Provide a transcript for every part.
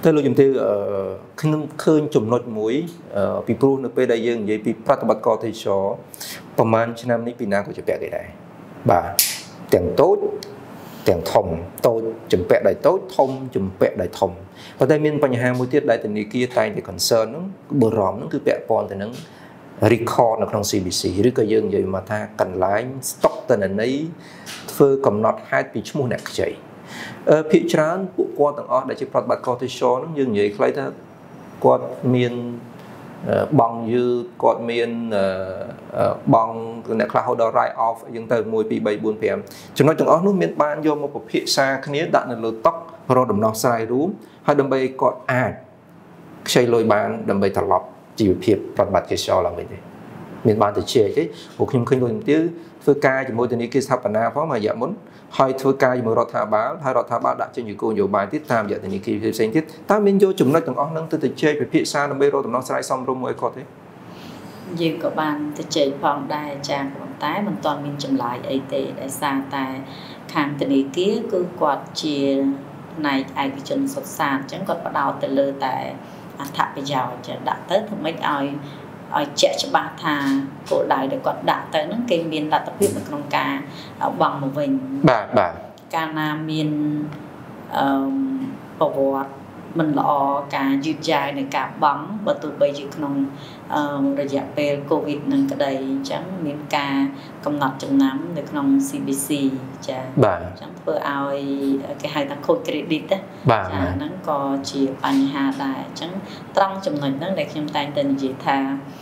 tới lúc chúng tôi khơi chủng nội mũi bị pru nó về đại dương vậy bị phát bạc co thì choประมาณ năm níปีหน้าก็จะแปะได้บ่าแต่งโต๊ะแต่งทอมโต๊ะจุ่มแปะได้โต๊ะทอมจุ่มแปะได้ทอมพอได้มีปัญหามือเทียดได้แต่นี่กี้ตายในคอนเซิร์นนั้นเบอร์รอมนั้นคือแปะปอนแต่นั้น record ในของ CBC หรือก็ยังอยู่มาท่ากันไลน์ stock แต่นั้นนี้เพื่อกำหนดให้ปีชั่วโมงนักใจพิจารณาปุกวาต่างออกได้จะปรับบัตรคอร์ติซอลนั้นยังอยู่ใครถ้ากวาดเมียนบางยืดกอดเมียนบางเนี่ยคลาเขาดอไรออฟยังเติมมวยปีใบบุญเพียมจนน้อยจังอ๋อนู้นเมียนบานโยมมาประเภทซาคนี้ดันเลยตอกเราดำน้ำทรายรู้ให้ดำไปกอดอาดใช้ลอยบานดำไปตลบจีบเพียบปฏิบัติเกษรเราไม่ได้เมียนบานจะเชี่ยใช่บุคคลขึ้นโดยที่เพื่อการจะมวยตัวนี้คือสถาปนาเพราะมาอย่างมันให้เพื่อการจะมวยรัฐบาลให้รัฐบาลดัชจะอยู่กูอยู่บานที่ตามอย่างตัวนี้คือเส้นที่ตามเมียนโยจุ่มน้อยจังอ๋อนั่งตัวเชี่ยไปเพียบซาดำไปเราดำน้ำทรายซ้ำรวมมวยกอดที่ยืนกับบ้านจะเจอพองได้จากของใต้มันตอนมีจำลายไอเตได้ซาแต่ทางตัวนี้กี้คือกอดเชียในไอพิจนสดสารจังกอดประดาวแต่เลยแต่อัฐไปยาวจะดักเตอร์ทำไมเอาเจ๊ฉบับทาโกได้เดี๋ยวกอดดักเตอร์นั่งเกมเมียนดัตพิบในกรงกาเอาบังมาวิ่งการนาเมียนประวัติมันรอการยืดยายในการบังประตูไปยืดขนมระยะเป็นโควิดนั่นก็ได้จังมีการกำหนดจำนำในขนม CBC จะจังเพื่อเอาcái hai thằng khôi credit áนั่นก็chỉปัญหาได้จังต้องจำนวนนั่นในขั้นตอนเป็นจีทา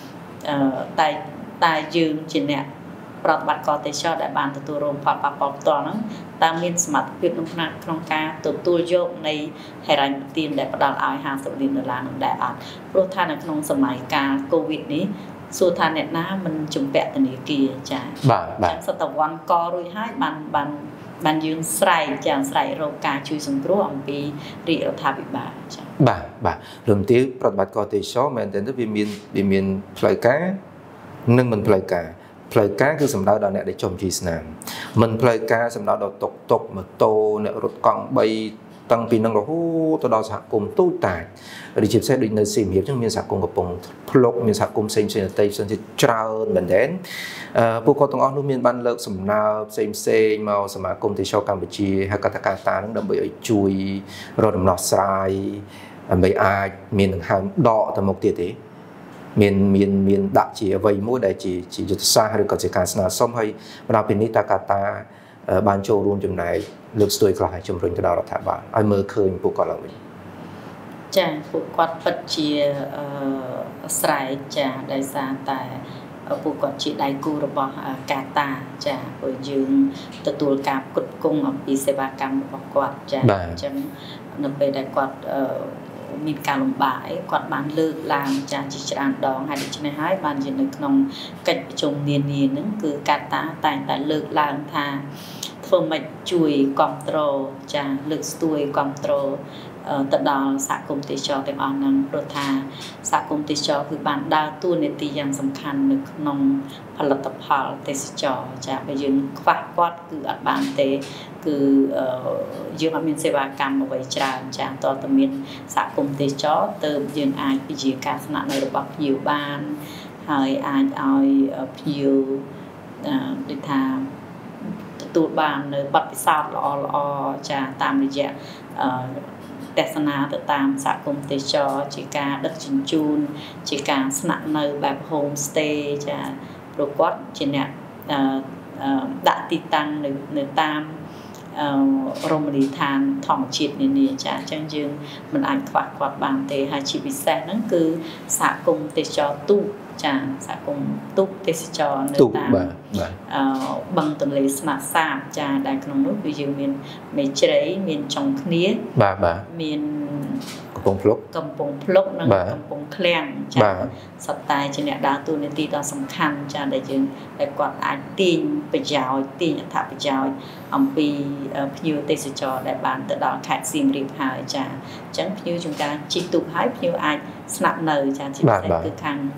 ตายยืนจีเนี่ยปรับบัตรกอติชอได้บานตัวรวมปรับตัวนั้นตามมีสมัครเพื่อลงทุนโครงการตัวโยกในไฮรันตีนได้ประดับเอา$50 นั่นได้อัดโปรทานในขนมสมัยการโควิดนี้สูตรทานเนี่ยน้ำมันจุ่มแปะตัวนี้กี่จ้าสตวันกอรุ่ยให้บันยืนใส่จางใส่โรคการช่วยสังเคราะห์ปีรีอัลทาบิบาจ้ารวมที่ปรับบัตรกอติชอแม้แต่ถ้าวิมีนพลายก้านึ่งมันพลายก้าพลายก้าคือสำหรับเราเนี่ยได้ชมจีสนามมันพลายก้าสำหรับเราตกมาโตเนี่ยรถกองใบตั้งปีนั่งเราโอ้ตัวเราสะกมตู้ตายดิจิทัลดิจิทัลสิ่งเหี่ยวจึงมีสะกมกับปงพลกมีสะกมเซ็งเซ็งเตยเซ็งที่เจ้าเหมือนเดิมพวกเขาต้องเอานุ่มมีบันเลิกสำนาเซ็งมาสมาคมที่ชอบกัมพูชีฮักกาตานั่งดำไปจุยรถดำนอสายใบอามีหนึ่งหางดอกแต่หมกเตี้ยมีดักจีไว้มั่วได้จีจุดซาหรือกิจการสนาส้มให้เราเป็นนิตากาตาบานโจรวมจำนายเลือกสวยกลายจำเริญกระดาษรัฐบาลไอเมื่อเคยผู้ก่อเหล่านี้จ้าผู้ก่อปัจเจียสายจ้าได้ซาแต่ผู้ก่อจีได้กูระบกาตาจ้าผู้ยืนตัวการกดกุ้งปีเสบากรรมบอกก่อจ้าจังนำไปได้ก่อมีการลงบ่ายกอดบานเลิกลางจากจิตรานดองให้ดิฉันให้บานยืนในขนมกัดจงเนียนนั่นคือกาตาแต่เลิกลางทาเพื่อมาช่วยคอนโทรลจะเลือกช่วยคอนโทรลตัดดาวสักกุมติชอเต็มอ่อนนั้นโปรธาสักกุมติชอคือบานดาวตู้ในตีอย่างสำคัญในขนมผลิตภัณฑ์เตสิจอจะไปยืนควักกอดคืออัดบานเตคือยืนมีเสวากรรมเอาไว้จานจางต่อตมีนสักกุมติชอเติมยืนอายพิจิการสนะในระบบผิวบานหายอายเอาผิวดิทาตัวบานในบัตรพิซซ่าลอจะตามระยะแต่สนาติดตามสักกุมติชอจีการดักจินจูนจีการสนับในแบบโฮมสเตย์จะโปรกอดจีเนี่ยดักติดตั้งในตามโรงบริทานท่องจิตนี่จะจังยืนมันอ่านขวักบางเตหาชีวิตแสนนั่นคือสักกุมติชอตู้จะสักกุมตู้ติชจอในตามบังตุนเลสมาสามจะได้ขนมนุษย์วิญญาณมีเฉยมีจงคนี้มีกำปงพลกนั่งกำปงแคลงจะสไตล์จะเนี่ยดาวตัวในตีตอนสำคัญจะได้จึงได้กอดอ่านตีนไปยาวตีนถับไปยาวปีพิวติชจอได้บานแต่ดาวขายซิมริบหายจะจังพิวจุงการจิตตุหายพิวอ่านสนับเนยจะจิตใจคือคัง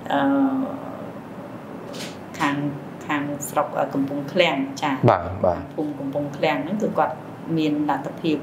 สำหรับกำปงแคลงจ้าพุ่งกำปงแคลงนั่นคือกอดเมียนดัตพิบ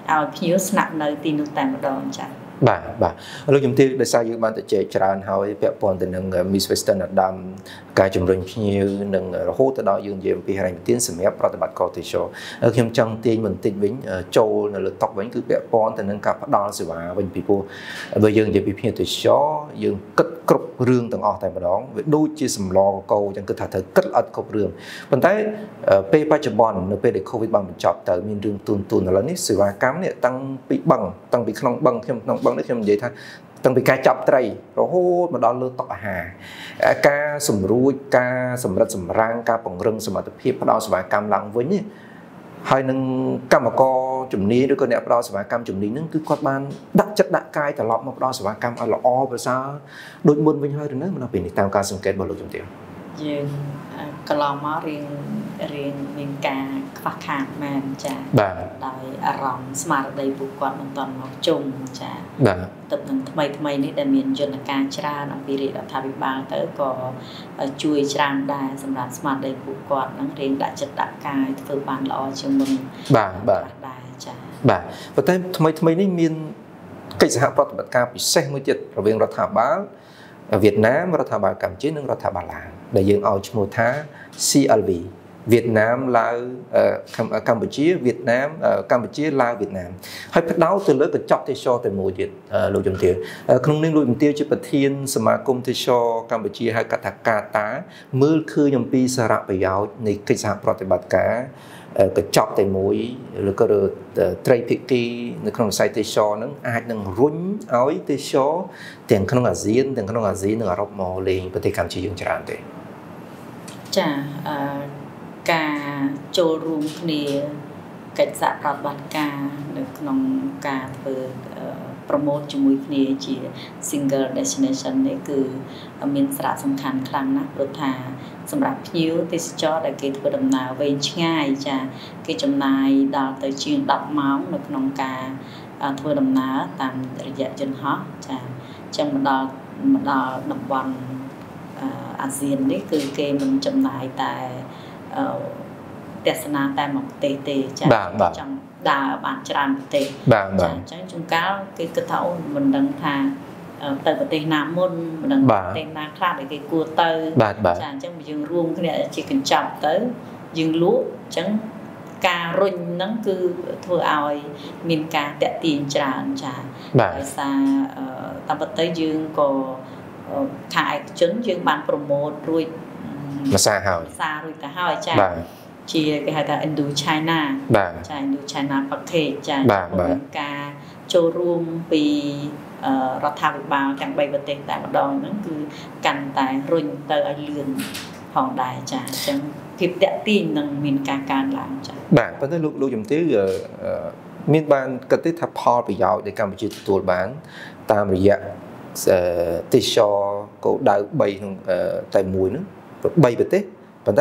ឲ្យភ្ញៀវស្នាក់នៅទីនោះតែម្ដងចា៎បាទលោកជំទាវដោយសារយើងបានទៅជែកច្រើនហើយពាក់ព័ន្ធទៅនឹង Miss Western Adam ការជំរុញភ្ញៀវនិងរហូតទៅដល់យើងនិយាយអំពីហិរញ្ញប្បទានសម្រាប់ប្រតិបត្តិការទេសចរខ្ញុំចង់ទាញបន្តិចវិញចូលនៅលើតុវិញគឺពាក់ព័ន្ធទៅនឹងការផ្ដល់សេវាវិញពីព្រោះបើយើងនិយាយពីភ្ញៀវទេសចរយើងគិតគ្រប់រឿងទាំងអស់តែម្ដងវាដូចជាសម្លកោអញ្ចឹងគឺថាត្រូវគិតអត់គ្រប់រឿងប៉ុន្តែពេលបច្ចុប្បន្ននៅពេលដែល COVID បានបញ្ចប់ទៅមានរឿងទូនឥឡូវនេះសេវាកម្មនេះតាំងពីបឹងតាំងពីក្នុងបឹងខ្ញុំក្នុងបឹងនេះខ្ញុំនិយាយថាតាំងពីការចាប់ត្រីរហូតមកដល់លើតុអាហារការសម្រួចការសម្រិតសម្រាំងការពង្រឹងសមត្ថភាពផ្ដល់សេវាកម្មឡើងវិញនេះហើយនឹងកម្មករជំនាញឬក៏អ្នកផ្ដល់សេវាកម្មជំនាញហ្នឹងគឺគាត់បានដាក់ចិត្តដាក់កាយត្រឡប់មកផ្ដល់សេវាកម្មឲ្យល្អប្រសើរដូចមុនវិញហើយឬនៅនៅពេលនេះតាមការសង្កេតរបស់លោកជំទាវយើងកន្លងមករៀងមានការខ្វះខាតមែនចាបាទដោយអារម្មណ៍ស្មារតីពួកគាត់មិនទាន់មកជុំចាបាទទឹកនឹងថ្មីនេះដែលមានយន្តការច្រើនអំពីរាជរដ្ឋាភិបាលទៅក៏ជួយច្រើនដែរសម្រាប់ស្មារតីពួកគាត់នឹងរៀងដាក់ចិត្តដាក់កាយធ្វើបានល្អជាងមុនបាទដែរចាបាទប៉ុន្តែថ្មីនេះមានកិច្ចសហប្រតិបត្តិការពិសេសមួយទៀតរវាងរដ្ឋាភិបាលវៀតណាមរដ្ឋាភិបាលកម្ពុជានិងរដ្ឋាភិបាលឡាវដែលយើងឲ្យឈ្មោះថា CLV វៀតណាមឡាវកម្ពុជាវៀតណាមកម្ពុជាឡាវវៀតណាមហើយផ្ដោតទៅលើកញ្ចប់ទេសចរតែមួយទៀតលោកជំទាវក្នុងនេះលោកជំទាវជាប្រធានសមាគមទេសចរកម្ពុជាហៅកាត់ថាកាតាមើលឃើញអំពីសារៈប្រយោជន៍នៃកិច្ចសហប្រតិបត្តិការកញ្ចប់តែមួយឬក៏ត្រីភាគីនៅក្នុងវិស័យទេសចរហ្នឹងអាចនឹងរុញឲ្យទេសចរទាំងក្នុងអាស៊ានទាំងក្នុងអាស៊ីនិងអឺរ៉ុបមកលេងប្រទេសកម្ពុជាយើងច្រើនទេចាការចូលរួមគ្នាកិច្ចសហប្រតិបត្តិការនៅក្នុងការធ្វើប្រម៉ូទជាមួយគ្នាជា single destination នេះគឺមានសារៈសំខាន់ខ្លាំងណាស់ព្រោះថាសម្រាប់ភ្ញៀវទេសចរដែលគេធ្វើដំណើរវែងឆ្ងាយចាគេចំណាយដល់ទៅជាង10ម៉ោងនៅក្នុងការធ្វើដំណើរតាមរយៈយន្តហោះចាអញ្ចឹងមកដល់តំបន់អាស៊ាននេះគឺគេមិនចំណាយតែទស្សនាតែមួយប្រទេសទេចាចង់ដើរបានច្រើនប្រទេសចាអញ្ចឹងជួនកាលគេគិតថាអូមិនដឹងថាទៅប្រទេសណាមុនមិនដឹងប្រទេសណាខ្លះដែលគេគួរទៅចាអញ្ចឹងយើងរួមគ្នាជាកញ្ចប់ទៅយើងលក់អញ្ចឹងការរុញហ្នឹងគឺធ្វើឲ្យមានការតាក់ទាញច្រើនចាដោយសារតាមពិតទៅយើងក៏ខាងឯកជនយើងបានប្រម៉ូទរួចភាសាហើយរួចទៅហើយចាជាគេហៅថា Indo China ចា Indo China Package ចាមានការចូលរួមពីរដ្ឋាភិបាលទាំង3ប្រទេសតែម្ដងហ្នឹងគឺកាន់តែរុញទៅឲ្យលឿនផងដែរចាអញ្ចឹងភាពតាក់ទាញនឹងមានការកើនឡើងចាបាទប៉ុន្តែលោកជំទាវមានបានគិតទេថាផលប្រយោជន៍ដែលកម្ពុជាទទួលបានតាមរយៈទេសចរគោលដៅ3ក្នុងតែមួយហ្នឹង3ប្រទេសប៉ុន្តែ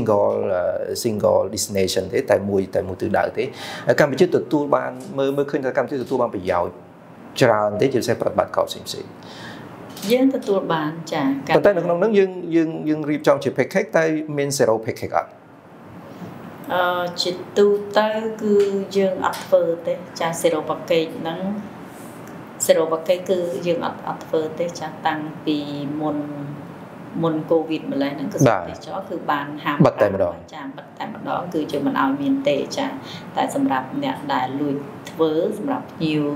single destination ទេតែមួយទិសដៅទេកម្ពុជាទទួលបានមើលឃើញថាកម្ពុជាទទួលបានប្រយោជន៍ច្រើនទេជាពិសេសប្រតិបត្តិការផ្សេងយើងទទួលបានចាប៉ុន្តែនៅក្នុងហ្នឹងយើងរៀបចំជា package តែមាន zero package អត់ជាទូទៅគឺយើងអត់ធ្វើទេចា zero package ហ្នឹង zero package គឺយើងអត់ធ្វើទេចាតាំងពីមុនកូវីដម្លេះហ្នឹងគឺទេសចរគឺបានហាមបិទតែម្ដងចាបិទតែម្ដងគឺយើងមិនឲ្យមានទេចាតែសម្រាប់អ្នកដែលលួចធ្វើសម្រាប់ភ្ញៀវ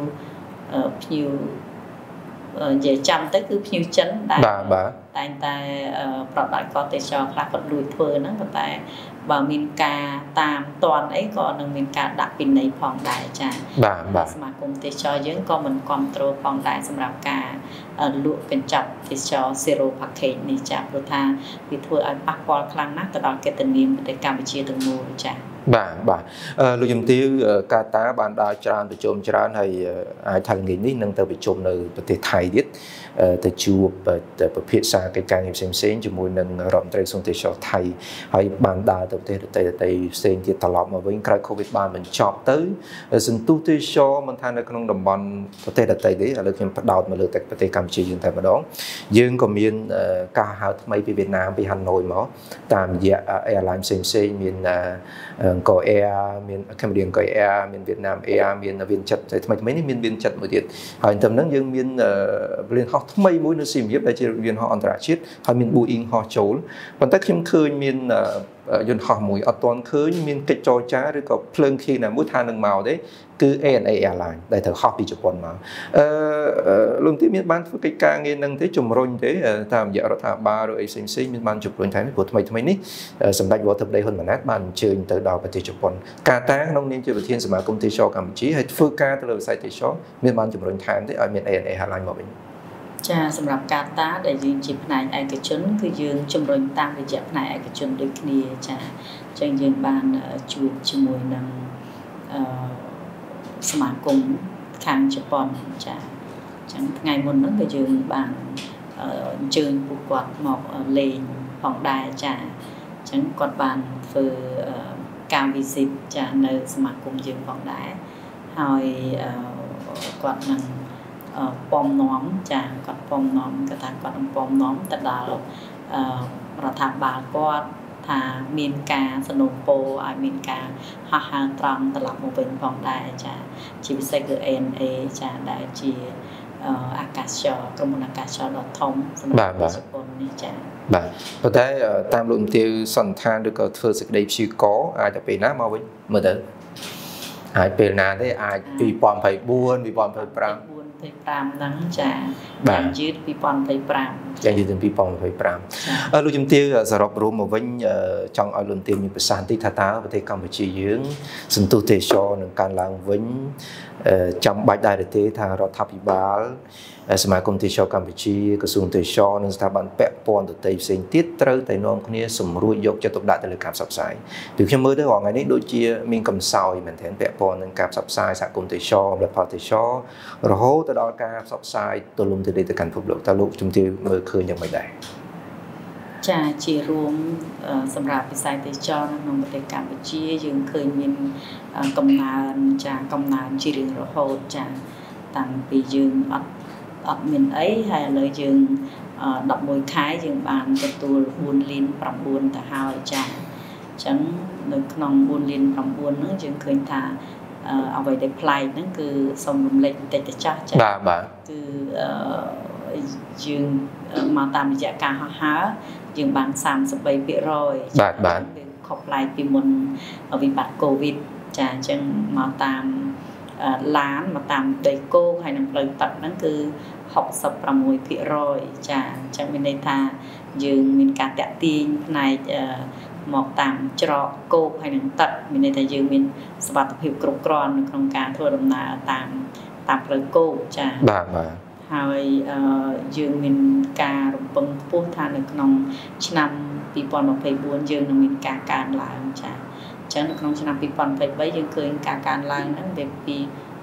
និយាយចាំទៅគឺភ្ញៀវចិនដែលតែងតែប្រដាល់គាត់ទេសចរខ្លះគាត់លួចធ្វើហ្នឹងប៉ុន្តែបើមានការតាមតន់អីក៏នឹងមានការដាក់ពិន័យផងដែរចាសមាគមទេសចរយើងក៏មិនគ្រប់គ្រងផងដែរសម្រាប់ការលក់កញ្ចប់ទេសចរ zero package នេះចាព្រោះថាវាធ្វើឲ្យប៉ះពាល់ខ្លាំងណាស់ទៅដល់កិត្តិនាមប្រទេសកម្ពុជាទាំងមូលចាបាទលោកជំទាវកាតាបានដើរច្រើនប្រជុំច្រើនហើយអាចថាល្ងាចនេះនឹងទៅប្រជុំនៅប្រទេសថៃទៀតទៅជួបពិភាក្សាកិច្ចការងារផ្សេងជាមួយនឹងរដ្ឋមន្ត្រីក្រសួងទេសចរថៃហើយបានដើរទៅប្រទេសដទៃផ្សេងទៀតត្រឡប់មកវិញក្រោយ COVID បានបញ្ចប់ទៅសន្ទុះទេសចរមិនថានៅក្នុងតំបន់ប្រទេសដទៃទេឥឡូវខ្ញុំផ្ដោតមកលើតែប្រទេសកម្ពុជាយើងតែម្ដងយើងក៏មានការហៅថ្មីពីវៀតណាមពីហាណូយមកតាមរយៈ airline ផ្សេងមាន có Air miền Cambodia có Air miền Việt Nam Air miền Viên Chật thì mấy miền Viên Chật một tiệt hỏi tầm năng dương miền liên họ mấy mũi nó xìm hiệp đây chỉ viên họ Andra chiết hỏi miền Boeing họ chốn còn tất khiêm khơi miền dân họ mũi ở toàn khơi miền kịch trò trá rồi có phơi khi là mũi than đường màu đấy cứ ANA Airline đại thờ họ bị chụp quần mà luôn tiếp miền ban cái ca nghe năng thế chùm rôn thế tham dự rồi tham ba rồi ACMC miền ban chụp rôn thái của thay ní sầm đại vô thập đây hơn mà nát ban chơi từ đầu và chụp quần ca tá nông nên chơi thiên sầm công ty cho cầm chí hay phương ca từ lời sai thì cho miền ban chụp rôn thái thế ở miền ANA Airline mà mình ចាសម្រាប់ការតាដែលយើងជាផ្នែកឯកជនគឺយើងជំរុញតាមរយៈផ្នែកឯកជនដូចគ្នាចាអញ្ចឹងយើងបានជួបជាមួយនឹងសមាគមខាងជប៉ុនចាអញ្ចឹងថ្ងៃមុនហ្នឹងក៏យើងបានអញ្ជើញពួកគាត់មកលេងផងដែរចាអញ្ចឹងគាត់បានធ្វើការ visit ចានៅសមាគមយើងផងដែរហើយគាត់នឹងពំនាំចាគាត់ពំនាំគាត់ថាគាត់នឹងពំនាំទៅដល់រដ្ឋាភិបាលគាត់ថាមានការសនុំពោឲ្យមានការហោះហើរត្រង់ត្រឡប់មកវិញផងដែរចាជាពិសេសគឺ ANA ចាដែលជាអាកាសចរក្រុមហ៊ុនអាកាសចរដ៏ធំសម្រាប់ជប៉ុននេះចាបាទប៉ុន្តែតាមលោកទាវសន្និដ្ឋានឬក៏ធ្វើសេចក្តីព្យាករណ៍អាចទៅពេលណាមកវិញមើលទៅអាចពេលណាទេអាច2024 2025 ហ្នឹងចាបានយឺត2025 ចាយឺត2025លោកជំទាវសរុបរួមមកវិញចង់ឲ្យលោកទាវមានប្រសាសន៍តិចថាតើប្រទេសកម្ពុជាយើងសន្ទុះទេសចរនឹងកើនឡើងវិញចាំបាច់ដែរទេថារដ្ឋាភិបាលសមាគមទេសចរកម្ពុជាក្រសួងទេសចរនិងស្ថាប័នពាក់ព័ន្ធដទៃផ្សេងទៀតត្រូវតែនាំគ្នាសម្រួលយកចិត្តទុកដាក់ទៅលើការផ្សព្វផ្សាយពីខ្ញុំមើលទៅថ្ងៃនេះដូចជាមានកំសោយមែនទែនពាក់ព័ន្ធនឹងការផ្សព្វផ្សាយសហគមន៍ទេសចរផលិតផលទេសចររហូតទៅដល់ការផ្សព្វផ្សាយទូលំទូលាយទៅកាន់ពិភពលោកតើលោកជំទាវមើលឃើញយ៉ាងម៉េចដែរចាជារួមសម្រាប់វិស័យទេសចរនៅក្នុងប្រទេសកម្ពុជាយើងឃើញមានកំណើនចាកំណើនជារៀងរហូតចាតាំងពីយើងអត់មានអីហើយឥឡូវយើង11ខែយើងបានទទួល4លាន9ទៅហើយចាអញ្ចឹងនៅក្នុង4លាន9ហ្នឹងយើងឃើញថាអ្វីដែលប្លែកហ្នឹងគឺសូមរំលេចបន្តិចទៅចាស់ចាបាទគឺយើងមកតាមរយៈការហោះហើរយើងបាន33% បាទខុសប្លែកពីមុនវិបត្តិកូវីដចាអញ្ចឹងមកតាមឡានមកតាមដីគោកហើយនឹងផ្លូវទឹកហ្នឹងគឺ66%ចាអញ្ចឹងមានន័យថាយើងមានការតាក់ទាញផ្នែកមកតាមច្រកគោកហើយនឹងទឹកមានន័យថាយើងមានសុវត្ថិភាពគ្រប់គ្រាន់នៅក្នុងការធ្វើដំណើរតាមផ្លូវគោកចាបាទហើយយើងមានការរំពឹងខ្ពស់ថានៅក្នុងឆ្នាំ2024យើងនឹងមានការកើនឡើងចាអញ្ចឹងនៅក្នុងឆ្នាំ2023យើងឃើញការកើនឡើងហ្នឹងវាពី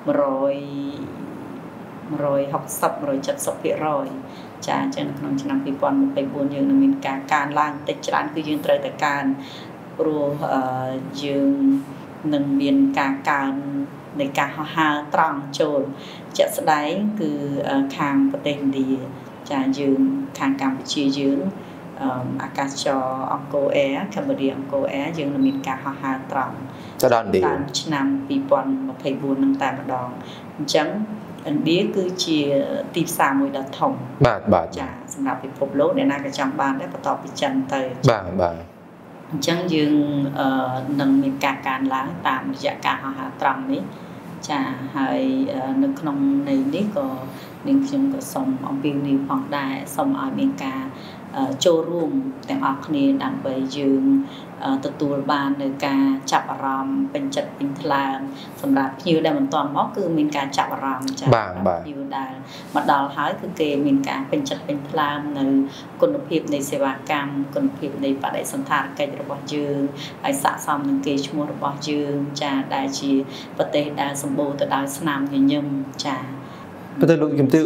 160-170%ចាអញ្ចឹងក្នុងឆ្នាំ2024យើងនឹងមានការកើនឡើងតិចច្រើនគឺយើងត្រូវតែកើនព្រោះយើងនឹងមានការកើននៃការហោះហើរត្រង់ចូលជាក់ស្ដែងគឺខាងប្រទេសឥណ្ឌាចាយើងខាងកម្ពុជាយើងអាកាសចរអង្គរ Air Cambodia អង្គរ Air យើងនឹងមានការហោះហើរត្រង់ដល់ឆ្នាំ2024នឹងតែម្ដងអញ្ចឹងឥណ្ឌាគឺជាទីផ្សារមួយដ៏ធំបាទចាសម្រាប់ពិភពលោកអ្នកណាក៏ចង់បានដែរបន្ទាប់ពីចិនទៅបាទអញ្ចឹងយើងនឹងមានការកើនឡើងតាមរយៈការហោះហើរត្រង់នេះចាហើយនៅក្នុងន័យនេះក៏នាងខ្ញុំក៏សូមអំពាវនាវផងដែរសូមឲ្យមានការចូលរួមទាំងអស់គ្នាដើម្បីយើងទទួលបាននៅការចាប់អារម្មណ៍ពេញចិត្តពេញថ្លើមសម្រាប់ភ្ញៀវដែលមិនទាន់មកគឺមានការចាប់អារម្មណ៍ចា៎ភ្ញៀវដែលមកដល់ហើយគឺគេមានការពេញចិត្តពេញថ្លើមនៅគុណភាពនៃសេវាកម្មគុណភាពនៃបដិសណ្ឋារកិច្ចរបស់យើងហើយស័ក្តិសមនឹងកេរ្តិ៍ឈ្មោះរបស់យើងចាដែលជាប្រទេសដែលសម្បូរទៅដោយស្នាមញញឹមចាប៉ុន្តែលោកជំទាវ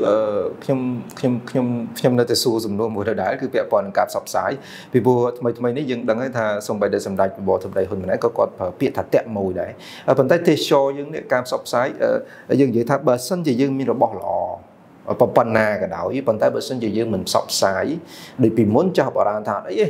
ខ្ញុំនៅតែសួរសំណួរមួយដដែលគឺពាក់ព័ន្ធនឹងការផ្សព្វផ្សាយពីព្រោះថ្មីនេះយើងដឹងហើយថាសូម្បីតែសម្ដេចបបធិបតីហ៊ុនម៉ាណែតក៏គាត់ប្រើពាក្យថាតាក់មួយដែរប៉ុន្តែទេសចរយើងនេះការផ្សព្វផ្សាយយើងនិយាយថាបើសិនជាយើងមានរបស់ល្អប៉ុណ្ណាក៏ដោយប៉ុន្តែបើសិនជាយើងមិនផ្សព្វផ្សាយដូចពីមុនចាស់បរាណថាអី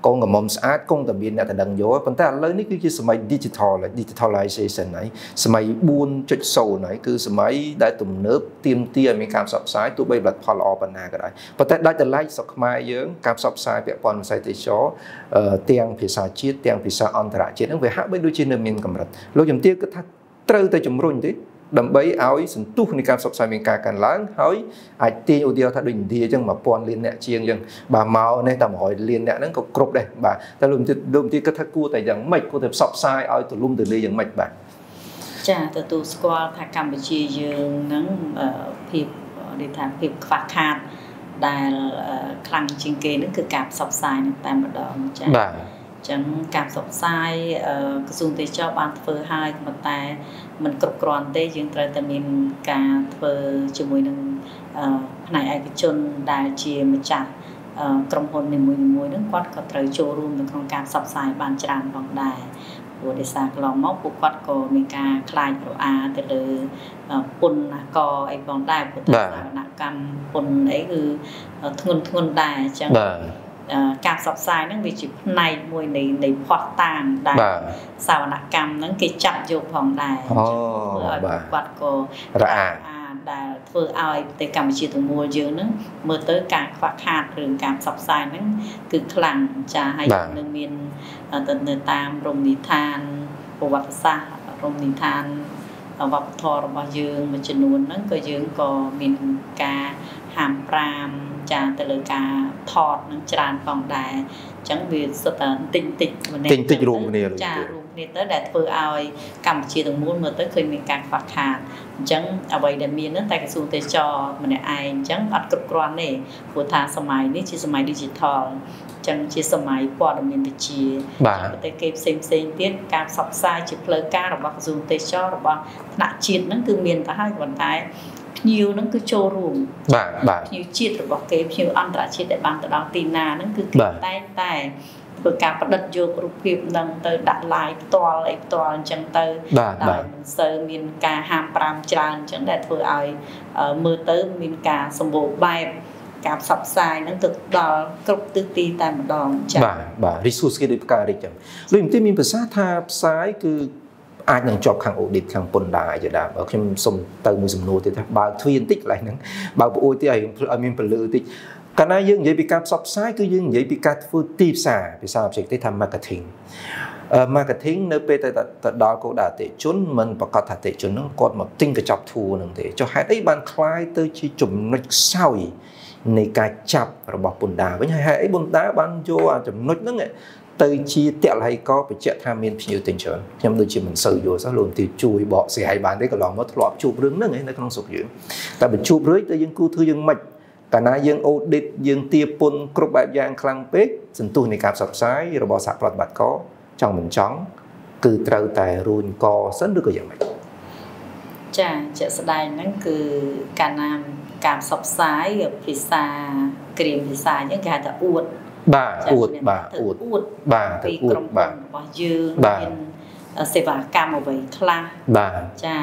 con ngầm mồm sát con tầm biên đã thành đằng gió còn ta lấy ní cứ sớm digitalization này sớm buôn chích sầu này cứ sớm đại tụm nước tiêm tia mình cảm sập sái tụi bây bật phò lò bần nà cái đấy và ta đã lấy sọc mai dưỡng cảm sập sái việc quan sai tới chó tiếng phía sau chiết tiếng phía sau on thả chiết nó về hát bên đôi trên miền cầm rật lúc chấm tiêu cứ thắt trâu tới chấm run thế đầm bấy áo sừng tuในการสอบสายมีการกันล้างเฮ้ยไอ้ตีโอเดียวถ้าดึงดีจังมาปอนเรียนเนี่ยเชียงจังบ่าเมาในแต่หอยเรียนเนี่ยนั่นก็ครบเลยบ่าแต่ลุมที่ก็ถ้ากู้แต่ยังไม่กู้แต่สอบสายเอาตัวลุมตัวเลยยังไม่บ่าจ้าตัวตัวสกอลทางกัมพูชียังนั่งผิดในทางผิดฝากขาดได้คลังจริงเกนั่นคือการสอบสายแต่มาดองจ้าจังการสอบสายกระทรวงเตชะบางเฟอร์ไฮมาแต่มันกรบกรอนได้ยังแต่มีการเฟอร์จมูกหนึ่งในไอกชนได้เชียร์มาจากกรมพลในมวยนั่งวัดก็เตยโชว์รูมในโครงการสอบสายบานจานบางได้บริษัทกลองมอกปุกวัดก็มีการคลายโรอาแต่เลยปนกอไอบางได้ปุตตะนักกรรมปนไอคือทุนได้จังการสอบสายนั่งวิจิตในมวยในพอดต่างได้สาวนกรรมนั่งกิจจับโยกของได้เพื่อวัดก็ได้เพื่อเอาแต่การวิจิตรมวยเยอะนั่งเมื่อเติร์การควักขาดหรือการสอบสายนั่งคือคลังจะให้หนึ่งมีนตัดเนื้อตามโรงนิทานประวัติศาสตร์โรงนิทานวัปทอระบายยืงมันจนวนนั่งก็ยืงก็มีการหามปรามจะแต่เลยการทอดนั่งจานฟองได้จังวิสตติงติดมันติงรูมเนี่ยจ้ารูมเนี่ยตั้งแต่เพื่อเอากำชีตรงมูลเมื่อตั้งเคยมีการฝักขาดจังเอาไว้เดิมมีนั่นแต่กระทรวงเตชะมันเนี่ยไอจังอัดกรบกรอนเนี่ยผู้ทางสมัยนี้ชีสมัยดิจิทัลจังชีสมัยปอดมีนชีแต่เก็บเซ็งเตี้ยการสับสายจีเพลการหรือว่ากระทรวงเตชะหรือว่าหน้าจีนนั่นคือมีนแต่ให้คนไทยนิวนั่นคือโชว์รูมนิวจีดหรือว่าเก็บนิวอันตรายจีดแต่บางแต่ดาวตีนานั่นคือแต่เพื่อการประดับโยกรูปพิมพ์นั่งเตอดัดลายตัวจังเตอได้เซอร์มีนการหามปรามจานจังได้เพื่อเอามือเตอมีนการสมบูรณ์แบบการสับสายนั่นตึกดอลกรุบตึกตีแต่มาดองจังริสูสกิริปการิจังเรื่องที่มีภาษาทาบซ้ายคืออาจยังจบขังอุดิตขังปนได้จะได้เอาเข้มสมเติมมือสมนูที่ถ้าบางทวีนติกอะไรนั้นบางโอ้ที่ไอ้มีผลลือติกการนั้นยังยังมีการซับซ้ายคือยังมีการฟูตีบสาไปทราบสิ่งที่ทำมาร์เก็ตติ้งเนื้อไปแต่ดาวก็ได้แต่จนมันประกาศแต่จนนั่งกดมาติ้งกระจับทูนั่งแต่จะให้ได้บางคล้ายตัวชีจุ่มนักเศร้าในการจับระบบปนดาไม่ใช่ให้ไอ้บนดาบางโจอาจจะนักนั่งเนี่ยตัวชีเตะอะไรก็ไปเจาะทามินผิวติงเฉินยังโดยชีมันสื่ออยู่ซะรวมที่จุยบอกเสียหายบานได้ก็ลองมาทดลองจูบเรื่องนั่งไงในกลางสุกอยู่แต่เป็นจูบเรื่อยแต่ยังกู้ถือยังไม่แต่นายยังโอดิตยังเตียปนกรุบแบบยางคลังเป๊กสินตุในการสับสายระบบสับปลดบัดก็จังเหมือนจ้องคือเตาแต่รูนกอสั้นหรือก็ยังไม่จ้าจะแสดงนั่นคือการนำการสับสายกับพิซซ่ากรีมพิซซ่ายังการจะอวดอูดปีกรมบ่ยืนเป็นเสวากรรมเอาไว้คลาจ้า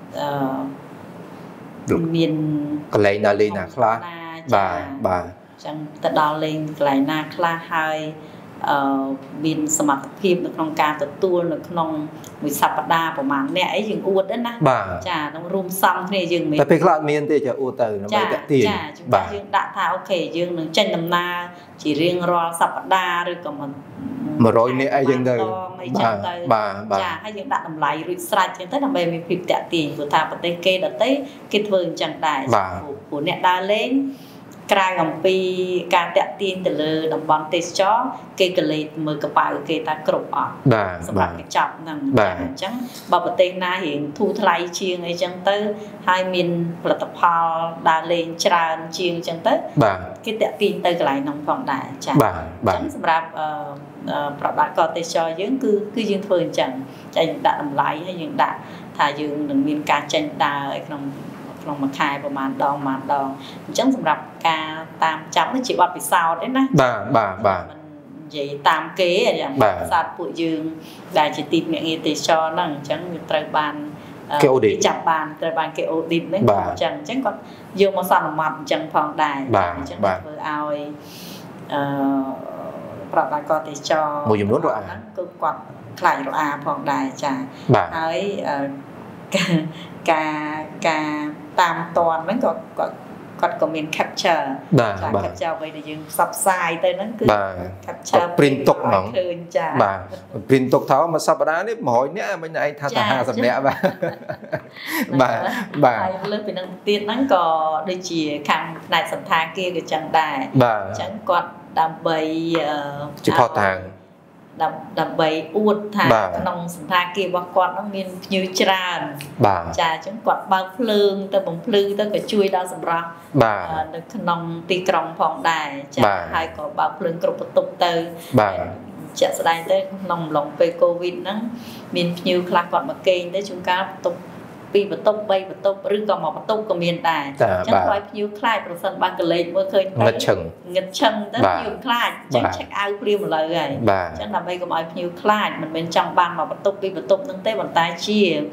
มีนกลายนาเลนาคลาจังแต่ดาวเลงกลายนาคลาให้บินสมัครพิมพ์ในโครงการตัวในขนมมีสัปดาห์ประมาณเนี่ยไอ้ยังอวดนะจ้าต้องรุมซ้ำเนี่ยยังมีแต่เป็นคลาดเมียนที่จะอวดเตอร์นะไม่แต่ตีจ้ายังด่าท่าโอเคยังหนึ่งเช่นนำนาchỉ riêng ròสัปดาห์หรือก็มาร้อยเนี่ยไอ้ยังได้จ้าให้ยังด่าทำไรหรือสลายจังแต่ทำไมมีพิมพ์แตะตีผู้ทาปฏิเกดเต้กิดเวิร์นจังได้ผู้เนี่ยได้เล่นกลายกับปีการแตะตีนแต่เลยดำบอลเตะจ้อเกย์เลยมือกระเป๋าเกย์ตากรบออกสำหรับจับนั่งจังบอบเตนาเห็นทูทลายเชียงไอ้จังเตอร์ให้มินผลิตภัณฑ์ดาเลนจานเชียงจังเตอร์กิแตะตีนเตอร์กลายน้องฟองได้จังสำหรับประดับกอเตจ้อยังคือยังเฟิร์นจังจะยังด่าทำไรให้ยังด่าถ้ายังหนึ่งมีการจังด่าไอ้ขนมลองมาคายประมาณดองจังสำหรับการตามจับไม่จีบวัดไปซาวได้นะมันใหญ่ตามเก๋อย่างศาสตร์ปุ๋ยยืงได้จีติดเมียงเอติชอนั่งจังตรบานจับบานตรบานเกโอดิบเนี่ยจังก็โยมมาสั่นมัดจังพองได้จังเพื่อเอาប្រដាក៏ទេចមួយចំនួនរអាគឺគាត់ខ្លាចរអាផងដែរចាហើយការតាមតន់ហ្នឹងគាត់ក៏មាន capture បាទ capture អ្វីដែលយើងផ្សព្វផ្សាយទៅហ្នឹងគឺ capture print ទុកហ្មងឃើញចាបាទ print ទុកថាមួយសប្តាហ៍នេះ100នាក់មិញឯងថាតែ50នាក់បាទហើយលើសពីហ្នឹងទៀតហ្នឹងក៏ដូចជាខាងផ្នែកសន្តាគារក៏ចឹងដែរអញ្ចឹងគាត់ដើម្បីជាផតតាំងដើម្បីអួតថាក្នុងសន្តាគាររបស់គាត់ហ្នឹងមានភ្ញៀវច្រើនចាអញ្ចឹងគាត់បើកភ្លើងទៅបំភ្លឺទៅក៏ជួយដល់សម្រាប់នៅក្នុងទីក្រុងផងដែរចាហើយក៏បើកភ្លើងគ្រប់បន្ទប់ទៅជាក់ស្ដែងទៅក្នុងអំឡុងពេលកូវីដហ្នឹងមានភ្ញៀវខ្លះគាត់មកគេងទៅជួនកាលបន្ទប់2បន្ទប់3បន្ទប់ឬក៏1បន្ទប់ក៏មានដែរអញ្ចឹងឲ្យភ្ញៀវខ្លាចប្រសិនបើកលេចមើលឃើញទៅងឹតឈឹងទៅភ្ញៀវខ្លាចអញ្ចឹង check out ព្រាមឥឡូវហើយអញ្ចឹងដើម្បីកុំឲ្យភ្ញៀវខ្លាចមិនមែនចង់បាន1បន្ទប់2បន្ទប់ហ្នឹងទេប៉ុន្តែជា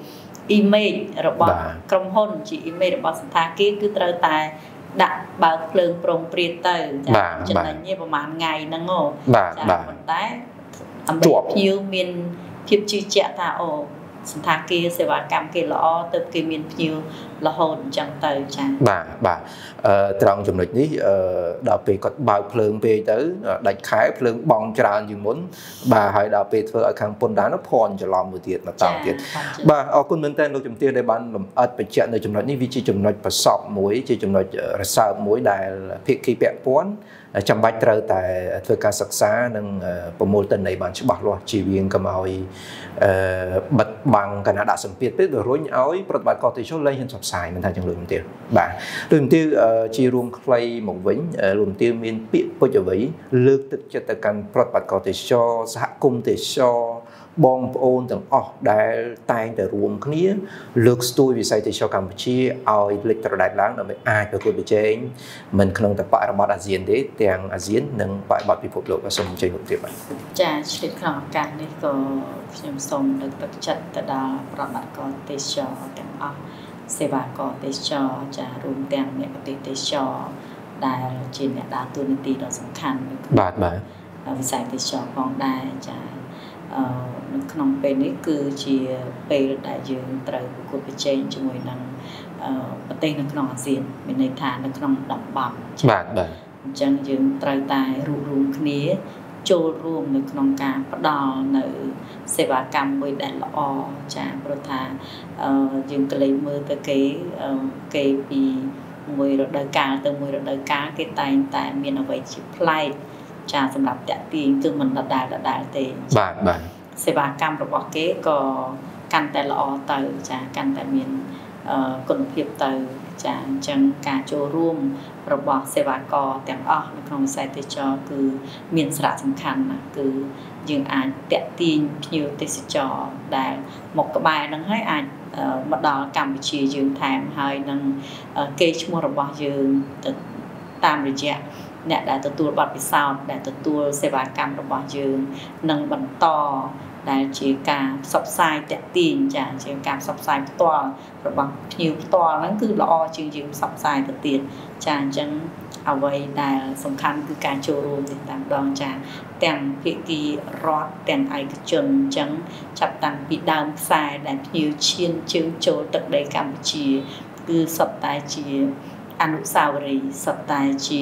image របស់ក្រុមហ៊ុនជា image របស់សន្តាគារគឺត្រូវតែដាក់បើកភ្លើងប្រងព្រាតទៅចាចំណេញប្រហែលថ្ងៃហ្នឹងចាប៉ុន្តែអំពីភ្ញៀវមានភាពជឿជាក់ថាអូសន្តាគារសេវាកម្មគេល្អទៅគេមានភ្ញៀវរហូតអញ្ចឹងទៅចា៎បាទត្រង់ចំណុចនេះដល់ពេលគាត់បើកភ្លើងពេកទៅដាច់ខែភ្លើងបងច្រើនជាងមុនបាទហើយដល់ពេលធ្វើឲ្យខាងពន្ធដារនោះភ័ន្តច្រឡំមួយទៀតមកតទៀតបាទអរគុណមែនតើលោកជំទាវដែលបានលម្អិតបញ្ជាក់នៅចំណុចនេះវាជាចំណុចប្រសពមួយជាចំណុចរសើបមួយដែលភាគីពាក់ព័ន្ធចាំបាច់ត្រូវតែធ្វើការសិក្សានិងប្រមូលទិន្នន័យបានច្បាស់លាស់ជៀសវាងកុំឲ្យបិទបាំងកណ្ដាដាក់សម្ពាធពេកទៅរុញឲ្យប្រតិបត្តិការទេសចរលែងហ៊ានផ្សព្វផ្សាយមិនថាចឹងលោកជំទាវបាទលោកជំទាវជារួមខ្លីមកវិញលោកជំទាវមានពាក្យពុជអ្វីលើកទឹកចិត្តទៅកាន់ប្រតិបត្តិការទេសចរសហគមន៍ទេសចរបងប្អូនទាំងអស់ដែលតែងតែរួមគ្នាលើកស្ទួយវិស័យទេសចរកម្ពុជាឲ្យលេចត្រដែតឡើងដើម្បីអាចប្រកួតប្រជែងមិនក្នុងតែបរិបទអាស៊ានទេទាំងអាស៊ាននិងបរិបទពិភពលោកសូមអញ្ជើញលោកទៀតបាទចាឆ្លៀតក្នុងឱកាសនេះក៏ខ្ញុំសូមលើកទឹកចិត្តទៅដល់ប្រតិបត្តិការទេសចរទាំងអស់សេវាករទេសចរចារួមទាំងអ្នកទេសចរដែលជាអ្នកដើរតួនាទីដ៏សំខាន់នៅក្នុងវិស័យទេសចរផងដែរចានៅក្នុងពេលនេះគឺជាពេលដែលយើងត្រូវប្រកួតប្រជែងជាមួយនឹងប្រទេសនៅក្នុងអាស៊ានមានន័យថានៅក្នុងតំបន់បាទអញ្ចឹងយើងត្រូវតែរួបរวมគ្នាចូលរួមនៅក្នុងការផ្ដល់នៅសេវាកម្មមួយដែលល្អចាព្រោះថាយើងក៏លេចមើលទៅគេពីមួយរដូវកាលទៅមួយរដូវកាលគេតែងតែមានអ្វីជាប្លែកចាសម្រាប់តាក់ទាញគឺមិនដដែលទេបាទសេវាកម្មរបស់គេក៏កាន់តែល្អទៅចាកាន់តែមានគុណភាពទៅចាអញ្ចឹងការចូលរួមរបស់សេវាករទាំងអស់នៅក្នុងវិស័យទេសចរគឺមានសារៈសំខាន់ណាស់គឺយើងអាចតាក់ទាញភ្ញៀវទេសចរដែលមកក្បែរនឹងហើយអាចមកដល់កម្ពុជាយើងថែមហើយនឹងគេឈ្មោះរបស់យើងទៅតាមរយៈអ្នកដែលទទួលបទពិសោធន៍ដែលទទួលសេវាកម្មរបស់យើងនឹងបន្តដែលជាការផ្សព្វផ្សាយតាក់ទាញចាជាការផ្សព្វផ្សាយផ្ទាល់របស់ភ្ញៀវផ្ទាល់ហ្នឹងគឺល្អជាងយើងផ្សព្វផ្សាយទៅទៀតចាអញ្ចឹងអ្វីដែលសំខាន់គឺការចូលរួមនេះតាមដងចាទាំងភាគីរដ្ឋទាំងឯកជនអញ្ចឹងចាប់តាំងពីដើមខ្សែដែលភ្ញៀវឈានជើងចូលទឹកដីកម្ពុជាគឺសុទ្ធតែជាអនុស្សាវរីយ៍សុទ្ធតែជា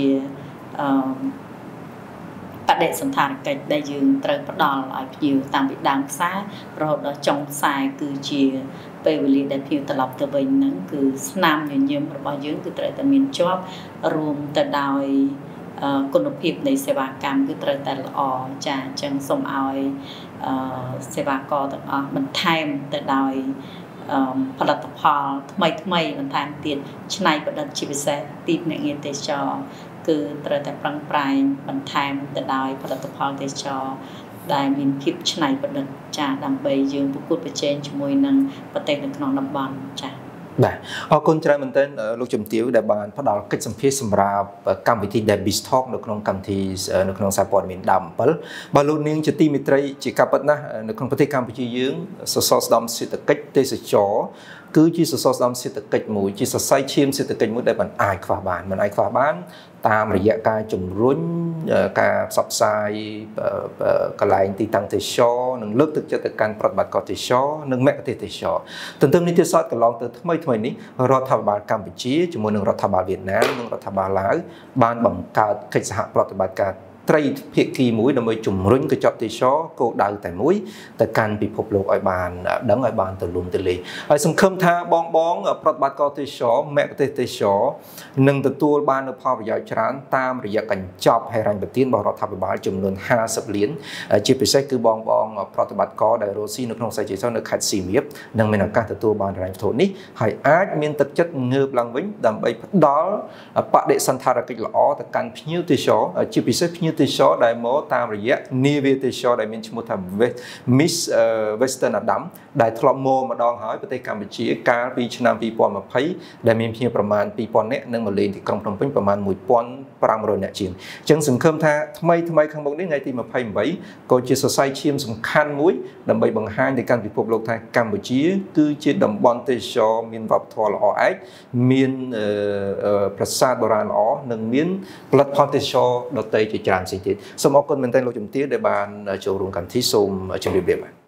បដិសណ្ឋារកិច្ចដែលយើងត្រូវផ្ដល់ឲ្យភ្ញៀវតាំងពីដើមខ្សែរហូតដល់ចុងខ្សែគឺជាពេលវេលាដែលភ្ញៀវត្រឡប់ទៅវិញហ្នឹងគឺស្នាមញញឹមរបស់យើងគឺត្រូវតែមានជាប់រួមទៅដោយគុណភាពនៃសេវាកម្មគឺត្រូវតែល្អចាអញ្ចឹងសូមឲ្យសេវាករទាំងអស់បន្ថែមទៅដោយផលិតផលថ្មីបន្ថែមទៀតច្នៃប្រឌិតជាពិសេសទីភ្នាក់ងារទេសចរគឺត្រូវតែប្រឹងប្រែងបន្ថែមទៅដោយផលិតផលទេសចរដែលមានភាពច្នៃប្រឌិតចាដើម្បីយើងប្រកួតប្រជែងជាមួយនឹងប្រទេសនៅក្នុងតំបន់ចាបាទអរគុណច្រើនមែនទែនលោកជំទាវដែលបានផ្ដល់កិច្ចសម្ភាសសម្រាប់កម្មវិធី Davis Talk នៅក្នុងកម្មវិធីនៅក្នុងសារព័ត៌មានដើម7បាទលោកនាងជាទីមេត្រីជាការពិតណាស់នៅក្នុងប្រទេសកម្ពុជាយើងសសរស្តម្ភសេដ្ឋកិច្ចទេសចរ cứ chỉ số đam sẽ tự kịch mũi chỉ số say chim sẽ tự kịch mũi đây bạn ai khóa bán mình ai khóa bán tam rìa ca chủng rốn ca sập sai cái lại thì tăng thể cho nâng lực thực chất từ can bật bật có thể cho nâng mẹ có thể cho từng từng những thứ sót cái lòng từ mấy níរដ្ឋាភិបាលកម្ពុជាជាមួយនឹងរដ្ឋាភិបាលវៀតណាមនិងរដ្ឋាភិបាលឡាវបានបង្កើតកិច្ចសហប្រតិបត្តិការត្រីភាគីមួយដើម្បីជំរុញកញ្ចក់ទេសចរគោលដៅតែមួយទៅកាន់ពិភពលោកឲ្យបានដឹងឲ្យបានទូលំទូលាយហើយសង្ឃឹមថាបងប្រតិបត្តិការទេសចរមគ្គុទ្ទេសក៍ទេសចរនឹងទទួលបាននូវផលប្រយោជន៍ច្រើនតាមរយៈកញ្ចប់ហិរញ្ញប្បទានរបស់រដ្ឋាភិបាលចំនួន50លានជាពិសេសគឺបងប្រតិបត្តិការដែលរស់ស៊ីនៅក្នុងខ្សែជ័យសោនៅខេត្តសៀមរាបនឹងមានឱកាសទទួលបានហិរញ្ញវត្ថុនេះហើយអាចមានទឹកចិត្តងើបឡើងវិញដើម្បីផ្ដល់បដិសណ្ឋារកិច្ចល្អទៅកាន់ភ្ញៀវទេសចរជាពិសេសភ្ញៀវទេសចរដែលមកតាមរយៈនាវាទេសចរដែលមានឈ្មោះថា Miss Western Adam ដែលធ្លាប់មកម្ដងហើយប្រទេសកម្ពុជាកាលពីឆ្នាំ2020ដែលមានភ្ញៀវប្រមាណ 2000 នាក់និងមកលេងទីក្រុងភ្នំពេញប្រមាណ 1500 នាក់ជាងអញ្ចឹងសង្ឃឹមថាថ្មីខាងមុខនេះថ្ងៃទី28ក៏ជាសរសៃឈាមសំខាន់មួយដើម្បីបង្ហាញទៅកាន់ពិភពលោកថាកម្ពុជាគឺជាតំបន់ទេសចរមានវប្បធម៌ល្អឯកមានប្រាសាទបុរាណល្អនិងមានផលិតផលទេសចរដទៃជាច្រើនផ្សេងទៀតសូមអរគុណមែនទែនលោកជំទាវដែលបានចូលរួមកម្មវិធីសូមជម្រាបលា